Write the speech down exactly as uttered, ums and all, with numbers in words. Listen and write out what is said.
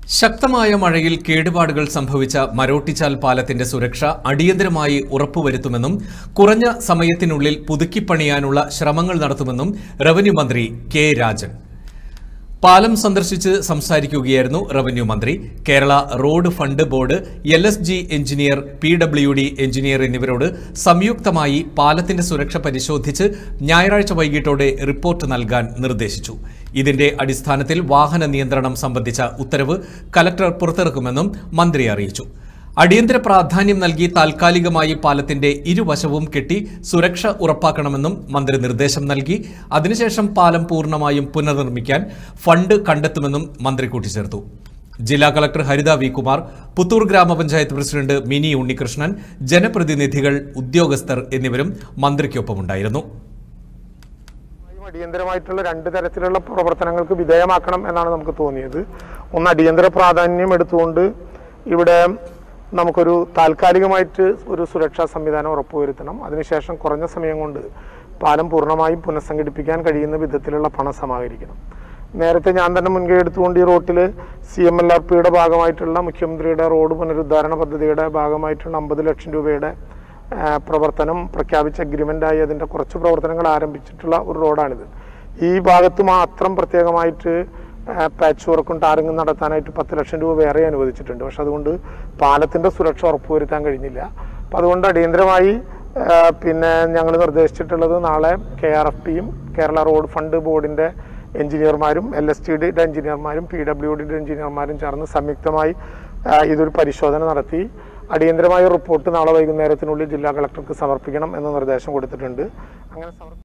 ശക്തമായ മഴയിൽ കേടുപാടുകൾ സംഭവിച്ച മരോട്ടിച്ചാൽ പാലത്തിന്റെ സുരക്ഷ അടിയന്തരമായി ഉറപ്പുവരുത്തുമെന്നും കുറഞ്ഞ സമയത്തിനുള്ളിൽ പുതുക്കിപ്പണിയാനുള്ള ശ്രമങ്ങൾ നടത്തുമെന്നും റവന്യൂ മന്ത്രി കെ രാജൻ പാലം സന്ദർശിച്ച് സംസാരിക്കുകയായിരുന്നു റവന്യൂ മന്ത്രി. Kerala road fund board, L S G engineer, P W D engineer എന്നിവരോട് സംയുക്തമായി പാലത്തിന്റെ സുരക്ഷ പരിശോധിച്ച് ഞായറാഴ്ച വൈകിട്ടോടെ റിപ്പോർട്ട് നൽകാൻ നിർദ്ദേശിച്ചു. ഇതിന്റെ അടിസ്ഥാനത്തിൽ വാഹന നിയന്ത്രണം സംബന്ധിച്ച ഉത്തരവ് കലക്ടർ പുറത്തിറക്കുമെന്നും മന്ത്രി അറിയിച്ചു. അടിയന്തര പ്രാധാന്യം നൽകി താൽക്കാലികമായി പാലത്തിന്റെ ഇരുവശവും കെട്ടി സുരക്ഷ ഉറപ്പാക്കണമെന്നും മന്ത്രി നിർദ്ദേശം നൽകി. അതിനുശേഷം പാലം പൂർണ്ണമായും പുനർനിർമ്മിക്കാൻ ഫണ്ട് കണ്ടെത്തുമെന്നും മന്ത്രി കൂട്ടിച്ചേർത്തു. ജില്ലാ കളക്ടർ ഹരിത വി കുമാർ, പുത്തൂർ ഗ്രാമപഞ്ചായത്ത് പ്രസിഡന്റ് മിനി ഉണ്ണികൃഷ്ണൻ, ജനപ്രതിനിധികൾ, ഉദ്യോഗസ്ഥർ എന്നിവരും മന്ത്രിക്കൊപ്പമുണ്ടായിരുന്നു. അടിയന്തരമായിട്ടുള്ള രണ്ട് തരത്തിലുള്ള പ്രവർത്തനങ്ങൾക്ക് വിധേയമാക്കണം എന്നാണ് നമുക്ക് തോന്നിയത്. ഒന്ന്, അടിയന്തര പ്രാധാന്യം എടുത്തുകൊണ്ട് ഇവിടെ നമുക്കൊരു താൽക്കാലികമായിട്ട് ഒരു സുരക്ഷാ സംവിധാനം ഉറപ്പുവരുത്തണം. അതിനുശേഷം കുറഞ്ഞ സമയം കൊണ്ട് പാലം പൂർണ്ണമായും പുനഃസംഘടിപ്പിക്കാൻ കഴിയുന്ന വിധത്തിലുള്ള പണം സമാഹരിക്കണം. നേരത്തെ ഞാൻ തന്നെ മുൻകൈ എടുത്തുകൊണ്ട് ഈ റോട്ടിൽ സി എം എൽ ആർ പിയുടെ ഭാഗമായിട്ടുള്ള മുഖ്യമന്ത്രിയുടെ റോഡ് പുനരുദ്ധാരണ പദ്ധതിയുടെ ഭാഗമായിട്ടുള്ള അമ്പത് ലക്ഷം രൂപയുടെ പ്രവർത്തനം പ്രഖ്യാപിച്ച അഗ്രിമെൻ്റായി അതിൻ്റെ കുറച്ച് പ്രവർത്തനങ്ങൾ ആരംഭിച്ചിട്ടുള്ള ഒരു റോഡാണിത്. ഈ ഭാഗത്ത് മാത്രം പ്രത്യേകമായിട്ട് പാച്ച് വർക്കും ടാറിങ്ങും നടത്താനായിട്ട് പത്ത് ലക്ഷം രൂപ വേറെ അനുവദിച്ചിട്ടുണ്ട്. പക്ഷെ അതുകൊണ്ട് പാലത്തിൻ്റെ സുരക്ഷ ഉറപ്പുവരുത്താൻ കഴിഞ്ഞില്ല. അപ്പം അതുകൊണ്ട് അടിയന്തരമായി പിന്നെ ഞങ്ങൾ നിർദ്ദേശിച്ചിട്ടുള്ളത് നാളെ കെ ആർ എഫ് പിയും കേരള റോഡ് ഫണ്ട് ബോർഡിൻ്റെ എഞ്ചിനീയർമാരും എൽ എസ് ടി ഡിയുടെ എഞ്ചിനീയർമാരും പി ഡബ്ല്യു ഡിയുടെ എഞ്ചിനീയർമാരും ചേർന്ന് സംയുക്തമായി ഇതൊരു പരിശോധന നടത്തി അടിയന്തരമായ റിപ്പോർട്ട് നാളെ വൈകുന്നേരത്തിനുള്ളിൽ ജില്ലാ കളക്ടർക്ക് സമർപ്പിക്കണം എന്ന നിർദ്ദേശം കൊടുത്തിട്ടുണ്ട്. അങ്ങനെ